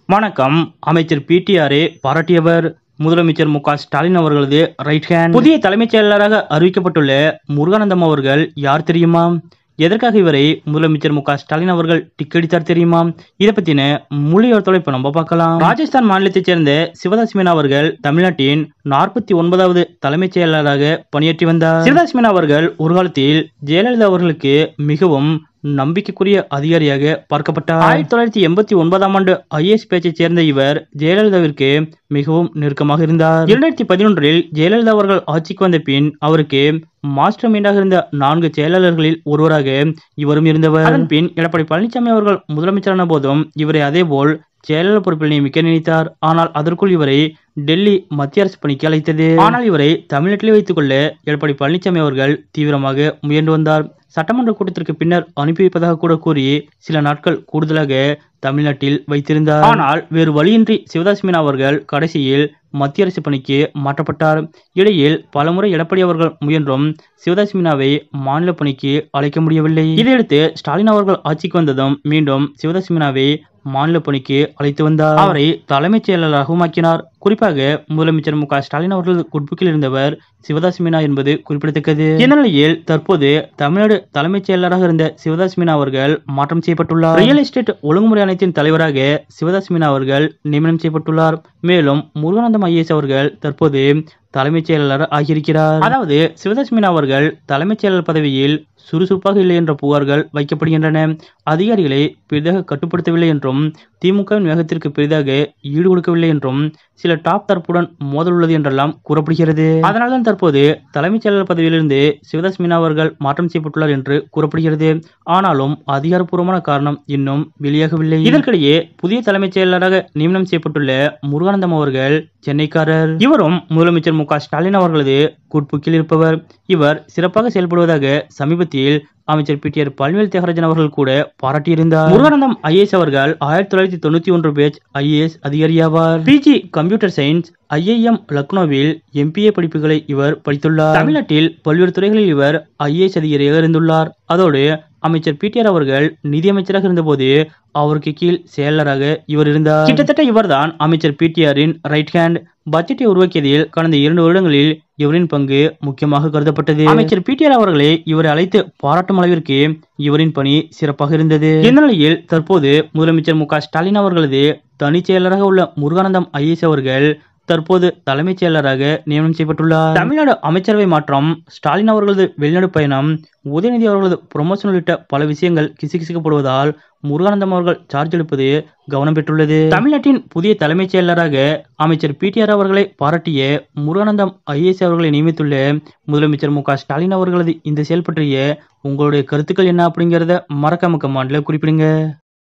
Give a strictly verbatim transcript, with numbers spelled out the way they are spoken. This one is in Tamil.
வணக்கம். அமைச்சர் பிடிஆரை பாராட்டியவர் முதலமைச்சர் மு க ஸ்டாலின் அவர்களது ரைட் ஹேண்ட். புதிய தலைமைச் செயலராக அறிவிக்கப்பட்டுள்ள முருகானந்தம் அவர்கள் யார் தெரியுமா? எதற்காக இவரை முதலமைச்சர் மு க ஸ்டாலின் அவர்கள் டிக்கெடித்தார் தெரியுமா? இதை பத்தின முழு விவரத்தோட இப்ப நம்ம பார்க்கலாம். ராஜஸ்தான் மாநிலத்தைச் சேர்ந்த சிவதாஸ் மீனா அவர்கள் தமிழ்நாட்டின் நாற்பத்தி ஒன்பதாவது தலைமைச் செயலராக பணியாற்றி வந்தார். சிவதாஸ் மீனா அவர்கள் ஒரு காலத்தில் ஜெயலலிதா அவர்களுக்கு மிகவும் நம்பிக்கைக்குரிய அதிகாரியாக பார்க்கப்பட்டார். ஆயிரத்தி தொள்ளாயிரத்தி எண்பத்தி ஒன்பதாம் ஆண்டு ஐஏஎஸ் பேச்சைச் சேர்ந்த இவர் ஜெயலலிதாவிற்கு மிகவும் நெருக்கமாக இருந்தார். இரண்டாயிரத்தி பதினொன்றில் ஜெயலலிதா அவர்கள் ஆட்சிக்கு வந்த பின் அவருக்கு மாஸ்டர் மைண்டாக இருந்த நான்கு செயலாளர்களில் ஒருவராக இவரும் இருந்தவர். அதன் பின் எடப்பாடி பழனிசாமி அவர்கள் முதலமைச்சரான போதும் இவரை அதேபோல் செயலாளர் பொறுப்பில் நியமிக்க நினைத்தார். ஆனால் அதற்குள் இவரை டெல்லி மத்திய அரசு பணிக்கு அழைத்தது. ஆனால் இவரை தமிழ்நாட்டிலே வைத்துக் கொள்ள எடப்பாடி பழனிசாமி அவர்கள் தீவிரமாக முயன்று வந்தார். சட்டமன்ற கூட்டத்திற்கு பின்னர் அனுப்பி வைப்பதாக கூட கூறி சில நாட்கள் கூடுதலாக தமிழ்நாட்டில் வைத்திருந்தார். ஆனால் வேறு வழியின்றி சிவதாஸ் மீனா அவர்கள் கடைசியில் மத்திய அரசு பணிக்கு மாற்றப்பட்டார். இடையில் பலமுறை எடப்பாடி அவர்கள் முயன்றும் சிவதாஸ் மீனாவை மாநில பணிக்கு அழைக்க முடியவில்லை. இதையடுத்து ஸ்டாலின் அவர்கள் ஆட்சிக்கு வந்ததும் மீண்டும் சிவதாஸ் மீனாவை மாநில பணிக்கு அழைத்து வந்தார். அவரை தலைமைச் செயலாளராகவும் ஆக்கினார். குறிப்பாக முதலமைச்சர் மு க ஸ்டாலின் அவர்கள் குட்புக்கில் இருந்தவர் சிவதாஸ் மீனா என்பது குறிப்பிடத்தக்கது. இந்த நிலையில் தற்போது தமிழ்நாடு தலைமைச் செயலராக இருந்த சிவதாஸ் மீனா அவர்கள் மாற்றம் செய்யப்பட்டுள்ளார். ரியல் எஸ்டேட் ஒழுங்குமுறை ஆணையத்தின் தலைவராக சிவதாஸ் மீனா அவர்கள் நியமனம் செய்யப்பட்டுள்ளார். மேலும் முருகானந்தம் ஐஏஎஸ் அவர்கள் தற்போது தலைமைச் செயலாளர் ஆகியிருக்கிறார். அதாவது சிவதாஸ் மீனா அவர்கள் தலைமைச் செயலாளர் பதவியில் சுறுசுறுப்பாக இல்லை என்ற புகார்கள் வைக்கப்படுகின்றன. அதிகாரிகளை பெரிதாக கட்டுப்படுத்தவில்லை என்றும் திமுகவின் வேகத்திற்கு பெரிதாக ஈடு கொடுக்கவில்லை என்றும் சில டாப் தரப்புடன் மோதல் உள்ளது என்றெல்லாம் கூறப்படுகிறது. அதனால்தான் தற்போது தலைமைச் செயலாளர் பதவியிலிருந்து சிவதாஸ் மீனா அவர்கள் மாற்றம் செய்யப்பட்டுள்ளார் என்று கூறப்படுகிறது. ஆனாலும் அதிகாரப்பூர்வமான காரணம் இன்னும் வெளியாகவில்லை. இதற்கிடையே புதிய தலைமைச் செயலராக நியமனம் செய்யப்பட்டுள்ள முருகானந்தம் அவர்கள் சென்னைக்காரர். இவரும் முதலமைச்சர் மு க ஸ்டாலின் அவர்களது குட்புக்கில் இருப்பவர். இவர் சிறப்பாக செயல்படுவதாக சமீபத்தில் அமைச்சர் பிடிஆர் பழனிவேல் தியாகராஜன் அவர்கள் கூட பாராட்டியிருந்தார். முருகானந்தம் ஐஏஎஸ் அவர்கள் ஆயிரத்தி தொள்ளாயிரத்தி தொண்ணூத்தி ஒன்று பேட்ச் ஐஏஎஸ் அதிகாரியாவார். பிஜி கம்ப்யூட்டர் சயின்ஸ் ஐஐஎம் லக்னோவில் எம்பிஏ படிப்புகளை இவர் படித்துள்ளார். தமிழ்நாட்டில் பல்வேறு துறைகளில் இவர் ஐஏஎஸ் அதிகாரியாக இருந்துள்ளார். அதோடு அமைச்சர் பிடிஆர் அவர்கள் நிதியமைச்சராக இருந்தபோது அவருக்கு கீழ் செயலராக இவர் இருந்தார். கிட்டத்தட்ட இவர்தான் அமைச்சர் பிடிஆரின் ரைட் ஹேண்ட். பட்ஜெட்டை உருவாக்கியதில் கடந்த இரண்டு வருடங்களில் இவரின் பங்கு முக்கியமாக கருதப்பட்டது. அமைச்சர் பிடிஆர் அவர்களை இவரை அழைத்து பாராட்டும் அளவிற்கு இவரின் பணி சிறப்பாக இருந்தது. இந்த நிலையில் தற்போது முதலமைச்சர் மு க ஸ்டாலின் அவர்களது தனி செயலராக உள்ள முருகானந்தம் ஐஏஎஸ் அவர்கள் தற்போது தலைமைச் செயலராக நியமனம் செய்யப்பட்டுள்ளார். தமிழ்நாடு அமைச்சரவை மாற்றம், ஸ்டாலின் அவர்களது வெளிநாடு பயணம், உதயநிதி அவர்களது புரமோஷன் உள்ளிட்ட பல விஷயங்கள் கிசுகிசுக்கப்படுவதால் முருகானந்தம் அவர்கள் சார்ஜ் எடுப்பது கவனம் பெற்றுள்ளது. தமிழ்நாட்டின் புதிய தலைமைச் செயலராக அமைச்சர் பிடிஆர் அவர்களை பாராட்டிய முருகானந்தம் ஐஏஎஸ் அவர்களை நியமித்துள்ள முதலமைச்சர் மு க ஸ்டாலின் அவர்களது இந்த செயல் பற்றிய உங்களுடைய கருத்துக்கள் என்ன அப்படிங்கறத மறக்காம கமெண்ட்ல குறிப்பிடுங்க.